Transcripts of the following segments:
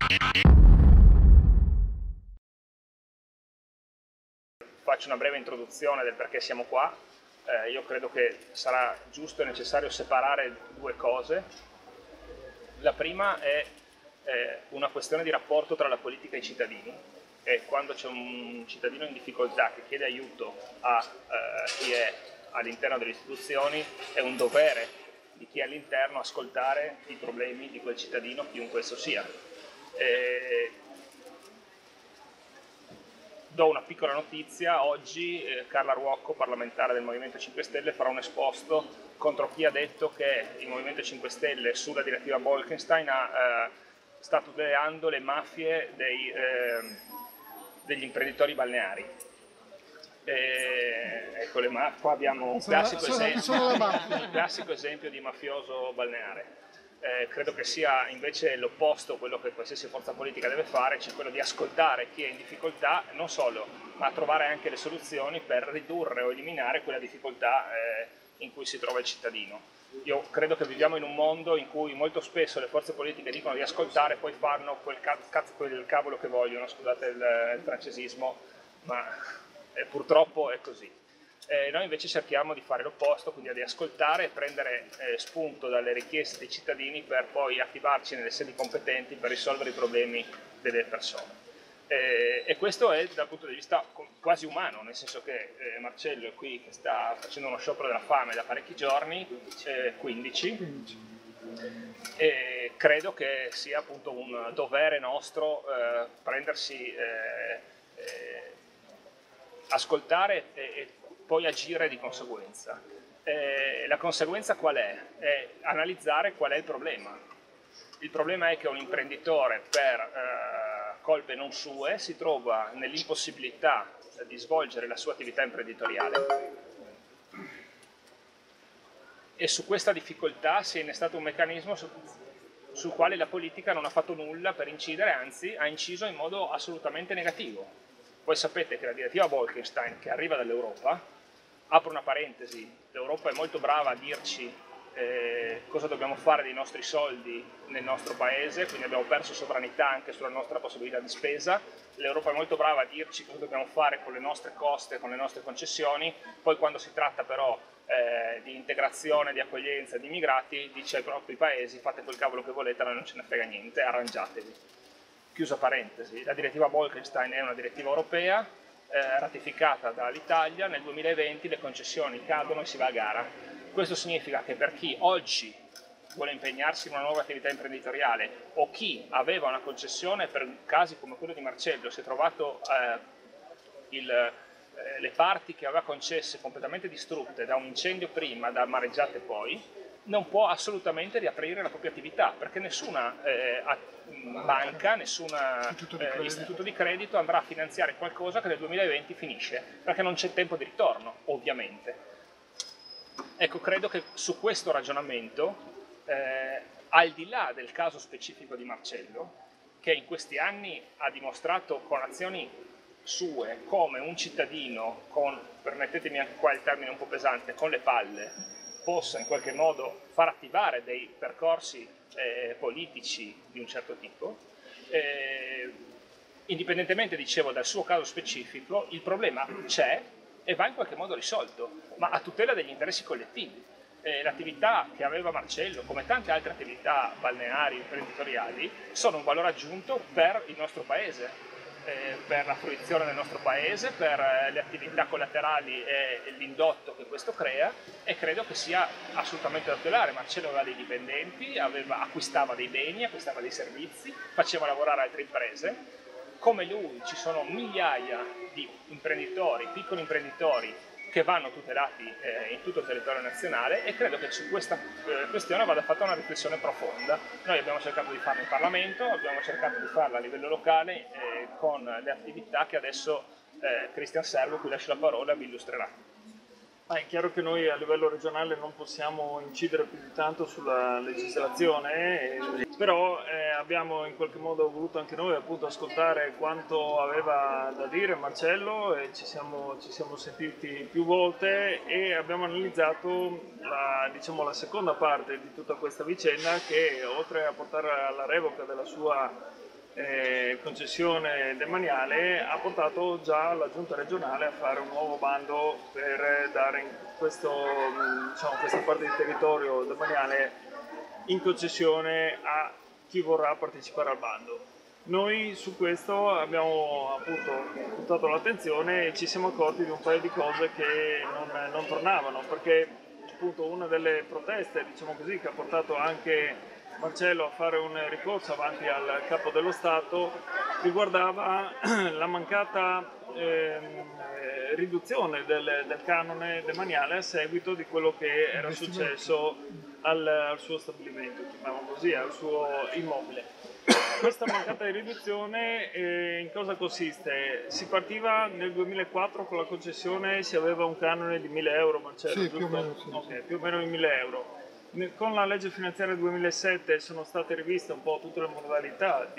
Faccio una breve introduzione del perché siamo qua. Io credo che sarà giusto e necessario separare due cose. La prima è una questione di rapporto tra la politica e i cittadini. E quando c'è un cittadino in difficoltà che chiede aiuto a chi è all'interno delle istituzioni, è un dovere di chi è all'interno ascoltare i problemi di quel cittadino, chiunque esso sia. Do una piccola notizia: oggi Carla Ruocco, parlamentare del Movimento 5 Stelle, farà un esposto contro chi ha detto che il Movimento 5 Stelle sulla direttiva Bolkestein sta tutelando le mafie degli imprenditori balneari. Ecco, qua abbiamo un classico esempio di mafioso balneare. Credo che sia invece l'opposto quello che qualsiasi forza politica deve fare, cioè quello di ascoltare chi è in difficoltà, non solo, ma trovare anche le soluzioni per ridurre o eliminare quella difficoltà in cui si trova il cittadino. Io credo che viviamo in un mondo in cui molto spesso le forze politiche dicono di ascoltare e poi fanno quel cavolo che vogliono, scusate il francesismo, ma purtroppo è così. Noi invece cerchiamo di fare l'opposto, quindi di ascoltare e prendere spunto dalle richieste dei cittadini per poi attivarci nelle sedi competenti per risolvere i problemi delle persone. E questo è dal punto di vista quasi umano, nel senso che Marcello è qui che sta facendo uno sciopero della fame da parecchi giorni, 15, e credo che sia appunto un dovere nostro prendersi, ascoltare e poi agire di conseguenza. La conseguenza qual è? È analizzare qual è il problema. Il problema è che un imprenditore, per colpe non sue, si trova nell'impossibilità di svolgere la sua attività imprenditoriale, e su questa difficoltà si è innestato un meccanismo sul quale la politica non ha fatto nulla per incidere, anzi ha inciso in modo assolutamente negativo. Voi sapete che la direttiva Bolkestein, che arriva dall'Europa, apro una parentesi, l'Europa è molto brava a dirci cosa dobbiamo fare dei nostri soldi nel nostro paese, quindi abbiamo perso sovranità anche sulla nostra possibilità di spesa. L'Europa è molto brava a dirci cosa dobbiamo fare con le nostre coste, con le nostre concessioni, poi quando si tratta però di integrazione, di accoglienza di immigrati, dice ai propri paesi: fate quel cavolo che volete, a noi non ce ne frega niente, arrangiatevi. Chiusa parentesi. La direttiva Bolkestein è una direttiva europea ratificata dall'Italia. Nel 2020 le concessioni cadono e si va a gara. Questo significa che per chi oggi vuole impegnarsi in una nuova attività imprenditoriale, o chi aveva una concessione per casi come quello di Marcello, si è trovato le parti che aveva concesse completamente distrutte da un incendio prima, da mareggiate poi, non può assolutamente riaprire la propria attività, perché nessuna banca, nessun istituto di credito andrà a finanziare qualcosa che nel 2020 finisce, perché non c'è tempo di ritorno, ovviamente. Ecco, credo che su questo ragionamento, al di là del caso specifico di Marcello, che in questi anni ha dimostrato con azioni sue come un cittadino con, permettetemi anche qua il termine un po' pesante, con le palle, possa in qualche modo far attivare dei percorsi politici di un certo tipo, indipendentemente, dicevo, dal suo caso specifico, il problema c'è e va in qualche modo risolto, ma a tutela degli interessi collettivi. L'attività che aveva Marcello, come tante altre attività balneari, imprenditoriali, sono un valore aggiunto per il nostro paese, per la fruizione del nostro paese, per le attività collaterali e l'indotto che questo crea, e credo che sia assolutamente da tutelare. Marcello aveva dei dipendenti, acquistava dei beni, acquistava dei servizi, faceva lavorare altre imprese. Come lui ci sono migliaia di imprenditori, piccoli imprenditori, che vanno tutelati in tutto il territorio nazionale, e credo che su questa questione vada fatta una riflessione profonda. Noi abbiamo cercato di farla in Parlamento, abbiamo cercato di farla a livello locale con le attività che adesso Cristian Servo, cui lascio la parola, vi illustrerà. È chiaro che noi a livello regionale non possiamo incidere più di tanto sulla legislazione, però abbiamo in qualche modo voluto anche noi appunto ascoltare quanto aveva da dire Marcello, e ci siamo sentiti più volte e abbiamo analizzato la seconda parte di tutta questa vicenda, che oltre a portare alla revoca della sua concessione demaniale ha portato già la giunta regionale a fare un nuovo bando per dare questa parte di territorio demaniale in concessione a chi vorrà partecipare al bando. Noi su questo abbiamo appunto puntato l'attenzione e ci siamo accorti di un paio di cose che non tornavano, perché appunto una delle proteste, diciamo così, che ha portato anche Marcello a fare un ricorso avanti al Capo dello Stato riguardava la mancata riduzione del canone demaniale a seguito di quello che era successo al suo stabilimento, chiamiamolo così, al suo immobile. Questa mancata riduzione in cosa consiste? Si partiva nel 2004 con la concessione, si aveva un canone di 1.000 euro, Marcello, sì, giusto? più o meno, sì. Okay, più o meno di 1.000 euro. Con la legge finanziaria 2007 sono state riviste un po' tutte le modalità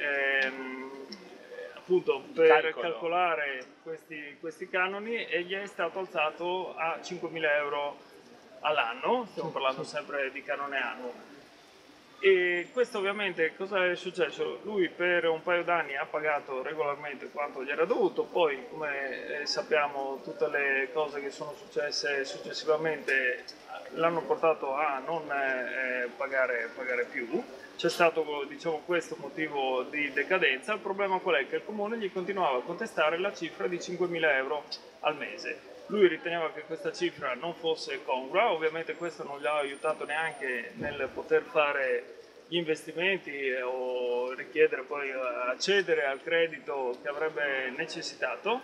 appunto per calcolare questi canoni e gli è stato alzato a 5.000 euro all'anno, stiamo parlando sempre di canone annuo. E questo ovviamente cosa è successo? Lui per un paio d'anni ha pagato regolarmente quanto gli era dovuto, poi come sappiamo tutte le cose che sono successe successivamente l'hanno portato a non pagare più. C'è stato, diciamo, questo motivo di decadenza. Il problema qual è? Che il comune gli continuava a contestare la cifra di 5.000 euro al mese. Lui riteneva che questa cifra non fosse congrua, ovviamente questo non gli ha aiutato neanche nel poter fare gli investimenti o richiedere poi accedere al credito che avrebbe necessitato.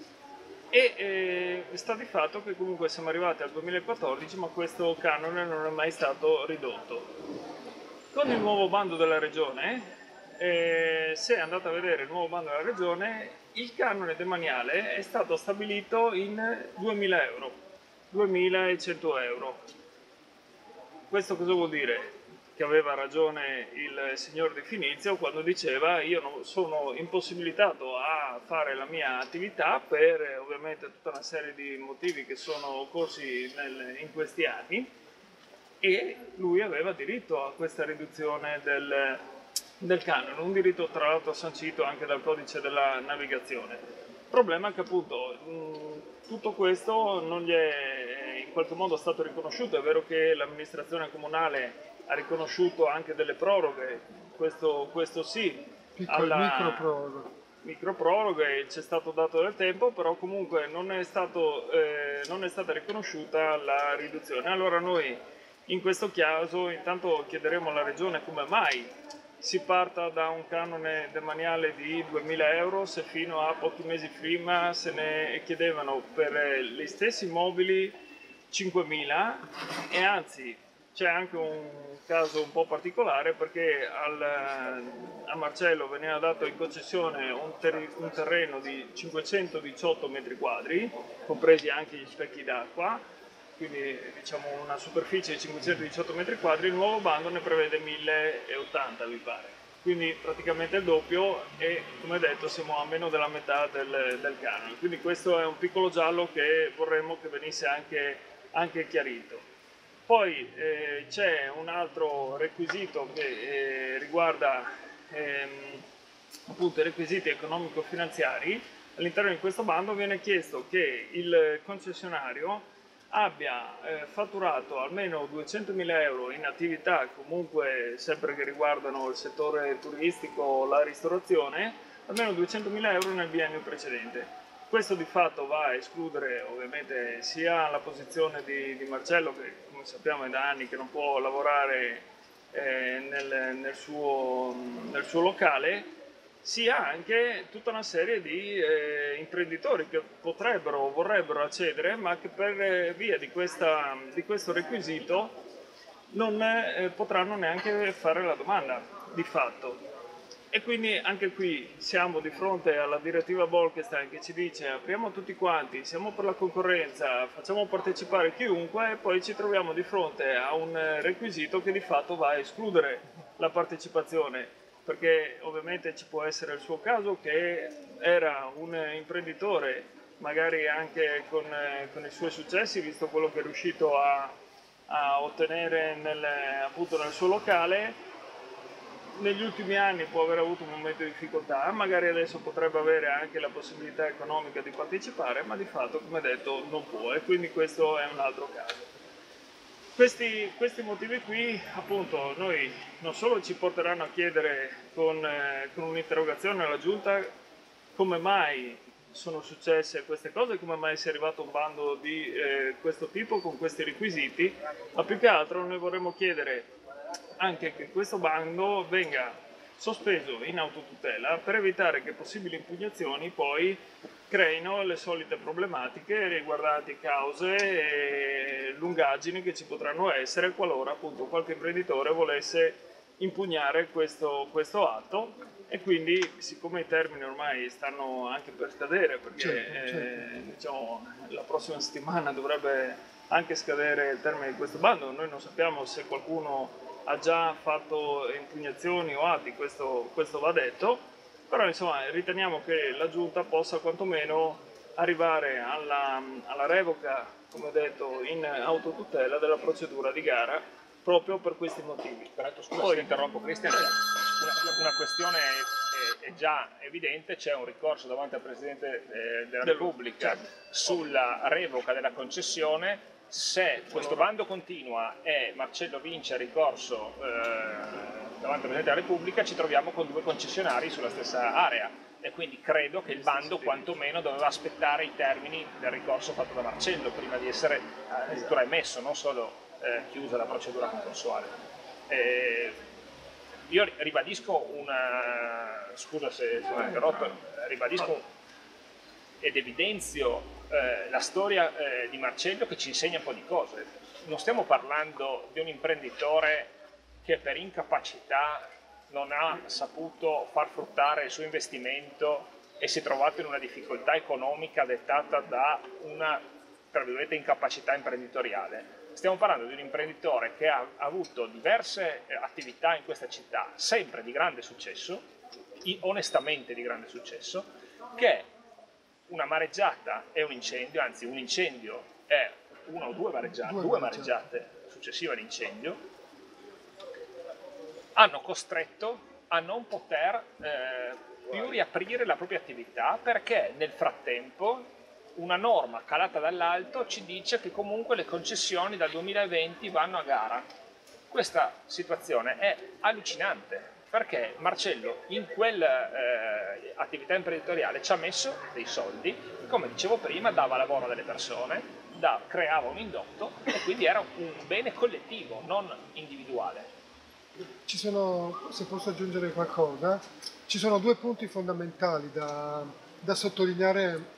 E sta di fatto che comunque siamo arrivati al 2014, ma questo canone non è mai stato ridotto. Con il nuovo bando della regione, se andate a vedere il nuovo bando della regione, il canone demaniale è stato stabilito in 2.000 euro, 2.100 euro. Questo cosa vuol dire? Che aveva ragione il signor Di Finizio quando diceva io non sono impossibilitato a fare la mia attività per ovviamente tutta una serie di motivi che sono occorsi in questi anni, e lui aveva diritto a questa riduzione del canone, un diritto tra l'altro sancito anche dal codice della navigazione. Il problema è che appunto tutto questo non gli è in qualche modo stato riconosciuto. È vero che l'amministrazione comunale ha riconosciuto anche delle proroghe, questo sì, microproroghe, c'è stato dato del tempo, però comunque non è stata riconosciuta la riduzione. Allora noi in questo caso intanto chiederemo alla Regione come mai si parta da un canone demaniale di 2.000 euro se fino a pochi mesi prima se ne chiedevano per gli stessi immobili 5.000, e anzi c'è anche un caso un po' particolare perché a Marcello veniva dato in concessione un terreno di 518 metri quadri, compresi anche gli specchi d'acqua, quindi diciamo una superficie di 518 metri quadri. Il nuovo bando ne prevede 1.080, mi pare, quindi praticamente il doppio, e come detto siamo a meno della metà del canone. Quindi questo è un piccolo giallo che vorremmo che venisse anche chiarito. Poi c'è un altro requisito che riguarda appunto i requisiti economico-finanziari. All'interno di questo bando viene chiesto che il concessionario abbia fatturato almeno 200.000 euro in attività comunque sempre che riguardano il settore turistico o la ristorazione, almeno 200.000 euro nel biennio precedente. Questo di fatto va a escludere ovviamente sia la posizione di Marcello, che come sappiamo è da anni che non può lavorare nel suo locale, sia anche tutta una serie di imprenditori che potrebbero o vorrebbero accedere, ma che per via di questo requisito non potranno neanche fare la domanda di fatto. E quindi anche qui siamo di fronte alla direttiva Bolkestein che ci dice apriamo tutti quanti, siamo per la concorrenza, facciamo partecipare chiunque, e poi ci troviamo di fronte a un requisito che di fatto va a escludere la partecipazione, perché ovviamente ci può essere il suo caso che era un imprenditore magari anche con i suoi successi, visto quello che è riuscito a ottenere appunto nel suo locale, negli ultimi anni può aver avuto un momento di difficoltà, magari adesso potrebbe avere anche la possibilità economica di partecipare, ma di fatto, come detto, non può, e quindi questo è un altro caso. Questi motivi qui, appunto, noi non solo ci porteranno a chiedere con un'interrogazione alla Giunta come mai sono successe queste cose, come mai sia arrivato un bando di questo tipo con questi requisiti, ma più che altro noi vorremmo chiedere anche che questo bando venga sospeso in autotutela per evitare che possibili impugnazioni poi creino le solite problematiche riguardanti cause e lungaggini che ci potranno essere qualora appunto qualche imprenditore volesse impugnare questo atto. E quindi, siccome i termini ormai stanno anche per scadere, perché diciamo, la prossima settimana dovrebbe anche scadere il termine di questo bando, noi non sappiamo se qualcuno ha già fatto impugnazioni o atti, questo va detto, però insomma riteniamo che la Giunta possa quantomeno arrivare alla revoca, come detto, in autotutela della procedura di gara, proprio per questi motivi. Peraltro, scusa se interrompo Cristian, una questione è già evidente: c'è un ricorso davanti al Presidente della Repubblica sulla revoca della concessione. Se questo bando continua e Marcello vince il ricorso davanti al Presidente della Repubblica, ci troviamo con 2 concessionari sulla stessa area, e quindi credo che il bando quantomeno doveva aspettare i termini del ricorso fatto da Marcello prima di essere addirittura emesso, non solo chiusa la procedura concorsuale. Io ribadisco scusa se ho interrotto, ribadisco ed evidenzio la storia di Marcello, che ci insegna un po' di cose. Non stiamo parlando di un imprenditore che per incapacità non ha saputo far fruttare il suo investimento e si è trovato in una difficoltà economica dettata da una, tra virgolette, incapacità imprenditoriale. Stiamo parlando di un imprenditore che ha avuto diverse attività in questa città, sempre di grande successo, onestamente di grande successo, che una mareggiata è un incendio, anzi un incendio è una o due mareggiate successive all'incendio, hanno costretto a non poter più riaprire la propria attività, perché nel frattempo una norma calata dall'alto ci dice che comunque le concessioni dal 2020 vanno a gara. Questa situazione è allucinante, perché Marcello in quell'attività imprenditoriale ci ha messo dei soldi, come dicevo prima, dava lavoro a delle persone, creava un indotto, e quindi era un bene collettivo, non individuale. Ci sono, se posso aggiungere qualcosa, ci sono 2 punti fondamentali da sottolineare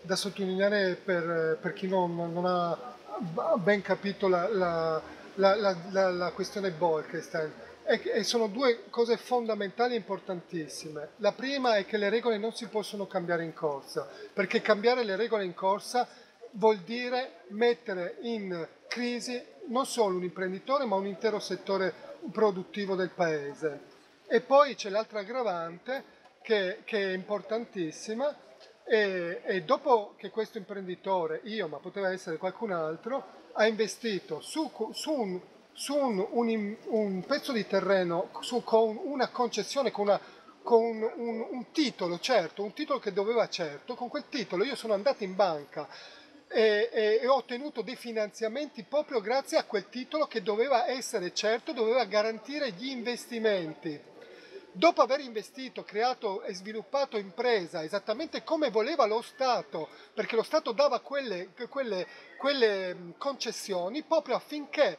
per chi non ha ben capito la questione Bolkestein. E sono 2 cose fondamentali e importantissime. La prima è che le regole non si possono cambiare in corsa, perché cambiare le regole in corsa vuol dire mettere in crisi non solo un imprenditore, ma un intero settore produttivo del paese. E poi c'è l'altra aggravante che è importantissima, e dopo che questo imprenditore, io, ma poteva essere qualcun altro, ha investito su un pezzo di terreno, con una concessione, con un titolo, certo, un titolo che doveva, certo, con quel titolo io sono andato in banca e ho ottenuto dei finanziamenti proprio grazie a quel titolo che doveva essere certo, doveva garantire gli investimenti. Dopo aver investito, creato e sviluppato impresa esattamente come voleva lo Stato, perché lo Stato dava quelle concessioni proprio affinché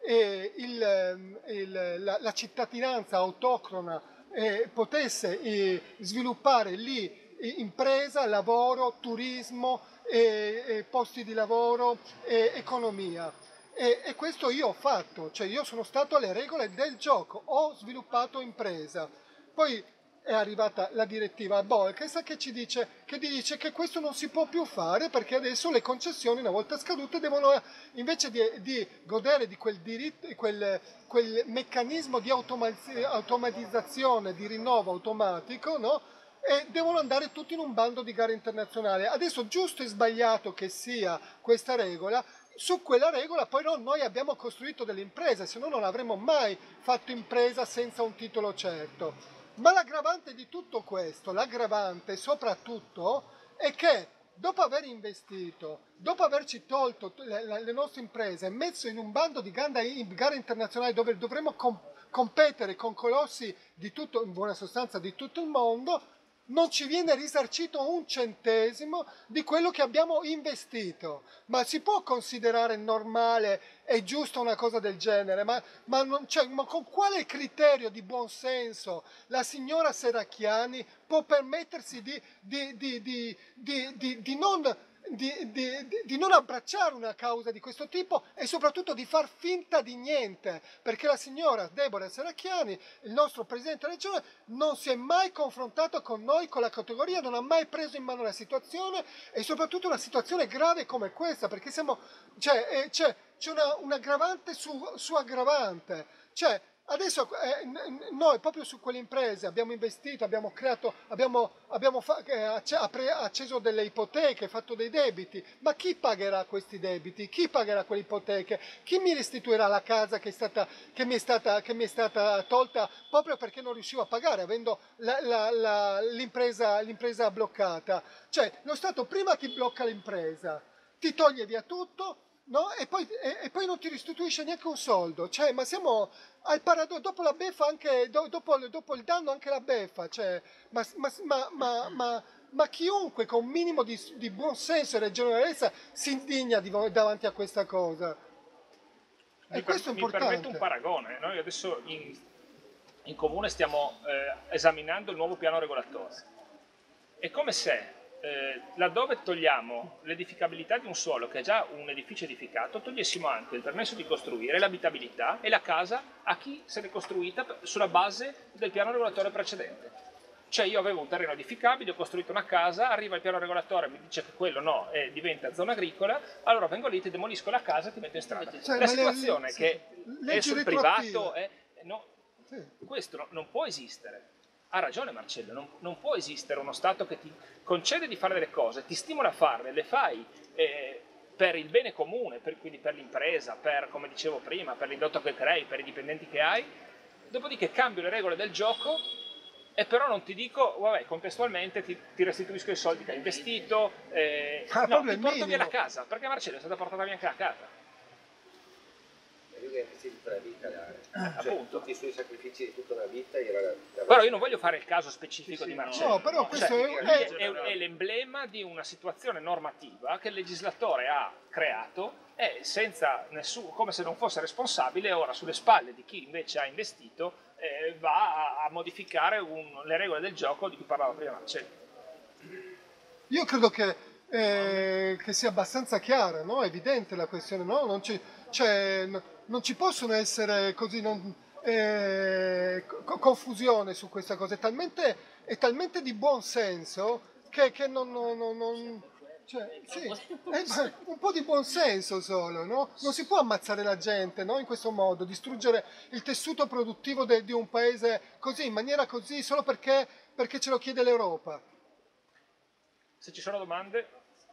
la cittadinanza autoctona potesse sviluppare lì impresa, lavoro, turismo, posti di lavoro, economia. E questo io ho fatto, cioè io sono stato alle regole del gioco, ho sviluppato impresa. Poi è arrivata la direttiva Bolkestein che ci dice che questo non si può più fare, perché adesso le concessioni, una volta scadute, devono, invece di godere di quel diritto, quel meccanismo di automatizzazione, di rinnovo automatico, no? E devono andare tutti in un bando di gara internazionale. Adesso, giusto e sbagliato che sia questa regola, su quella regola poi noi abbiamo costruito delle imprese, se no non avremmo mai fatto impresa senza un titolo certo. Ma l'aggravante di tutto questo, l'aggravante soprattutto, è che dopo aver investito, dopo averci tolto le nostre imprese, messo in un bando di gare internazionali dove dovremo competere con colossi di tutto, in buona sostanza di tutto il mondo, non ci viene risarcito un centesimo di quello che abbiamo investito. Ma si può considerare normale e giusta una cosa del genere? Ma con quale criterio di buonsenso la signora Serracchiani può permettersi di non abbracciare una causa di questo tipo e soprattutto di far finta di niente, perché la signora Deborah Serracchiani, il nostro presidente regione, non si è mai confrontato con noi, con la categoria, non ha mai preso in mano la situazione, e soprattutto una situazione grave come questa, perché c'è un aggravante su aggravante. Adesso noi proprio su quelle imprese abbiamo investito, abbiamo creato, abbiamo acceso delle ipoteche, fatto dei debiti, ma chi pagherà questi debiti? Chi pagherà quelle ipoteche? Chi mi restituirà la casa che mi è stata tolta proprio perché non riuscivo a pagare, avendo l'impresa bloccata? Lo Stato prima ti blocca l'impresa, ti toglie via tutto. No? E poi non ti restituisce neanche un soldo, ma siamo al paradosso, dopo la beffa anche, dopo il danno anche la beffa, ma chiunque con un minimo di buon senso e ragionevolezza si indigna davanti a questa cosa. E questo è importante. Mi permetto un paragone, noi adesso in comune stiamo esaminando il nuovo piano regolatore, è come se laddove togliamo l'edificabilità di un suolo che è già un edificio edificato, togliessimo anche il permesso di costruire, l'abitabilità e la casa a chi se l'è costruita sulla base del piano regolatore precedente. Io avevo un terreno edificabile, ho costruito una casa, arriva il piano regolatore, mi dice che quello no, diventa zona agricola, allora vengo lì, ti demolisco la casa e ti metto in strada. La situazione che è sul privato, questo non può esistere. Ha ragione Marcello, non può esistere uno Stato che ti concede di fare delle cose, ti stimola a farle, le fai per il bene comune, quindi per l'impresa, come dicevo prima, per l'indotto che crei, per i dipendenti che hai, dopodiché cambio le regole del gioco e però non ti dico, vabbè, contestualmente ti restituisco i soldi che hai investito, no, ti porto via la casa, perché Marcello è stata portata via anche la casa. Tutta la vita, appunto. Tutti i suoi sacrifici di tutta una vita. Però io non voglio fare il caso specifico di Marcello. No, però questo è l'emblema di una situazione normativa che il legislatore ha creato e senza come se non fosse responsabile, ora sulle spalle di chi invece ha investito va a modificare le regole del gioco di cui parlava prima Marcello. Io credo che sia abbastanza chiara, no? È evidente la questione, no? Non ci possono essere così confusione su questa cosa, è talmente di buon senso che un po' di buon senso solo, no? Non si può ammazzare la gente, no? In questo modo, distruggere il tessuto produttivo di un paese così, in maniera così, solo perché ce lo chiede l'Europa. Se ci sono domande?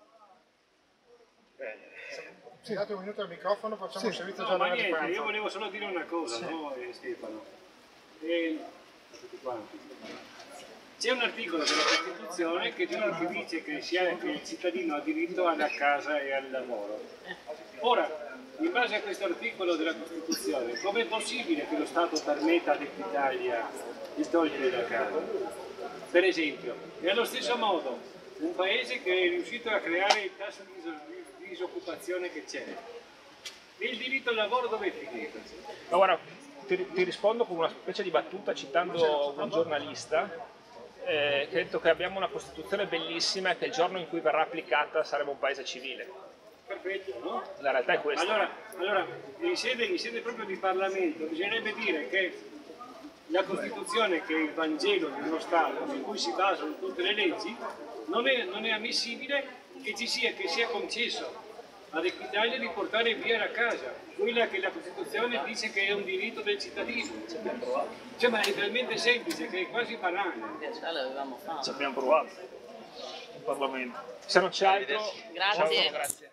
Sì. Date un minuto al microfono, facciamo un servizio già ma niente, io volevo solo dire una cosa, no, Stefano? A tutti quanti. C'è un articolo della Costituzione che dice che il cittadino ha diritto alla casa e al lavoro. Ora, in base a questo articolo della Costituzione, com'è possibile che lo Stato permetta ad Equitalia di togliere la casa? Per esempio, e allo stesso modo, un paese che è riuscito a creare il tasso di disoccupazione che c'è, e il diritto al lavoro dove è finito? Ma guarda, ti rispondo con una specie di battuta citando un giornalista che ha detto che abbiamo una Costituzione bellissima e che il giorno in cui verrà applicata saremo un paese civile. Perfetto, no? La realtà è questa. Allora in sede proprio di Parlamento bisognerebbe dire che la Costituzione, che è il Vangelo di uno Stato su cui si basano tutte le leggi, non è ammissibile che sia concesso ad Equitalia di portare via la casa, quella che la Costituzione dice che è un diritto del cittadino. Ma è talmente semplice che è quasi banale. Ci abbiamo provato in Parlamento. Se non c'è altro, grazie. Grazie.